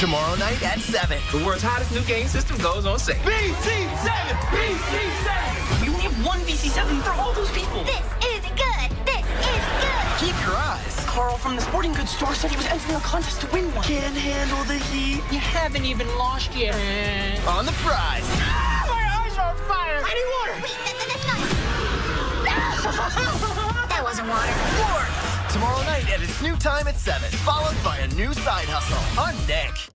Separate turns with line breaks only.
Tomorrow night at 7.
The world's hottest new game system goes on sale.
VC7! VC7!
You only have one VC7 for all those people.
This is good. This is good.
Keep your eyes
Carl from the sporting goods store said he was entering a contest to win one.
Can't handle the heat
You haven't even lost yet.
on the prize.
My eyes are on fire!
I need water.
Wait, that's not. That wasn't water.
Tomorrow night at its new time at 7, followed by a new side hustle on Nick.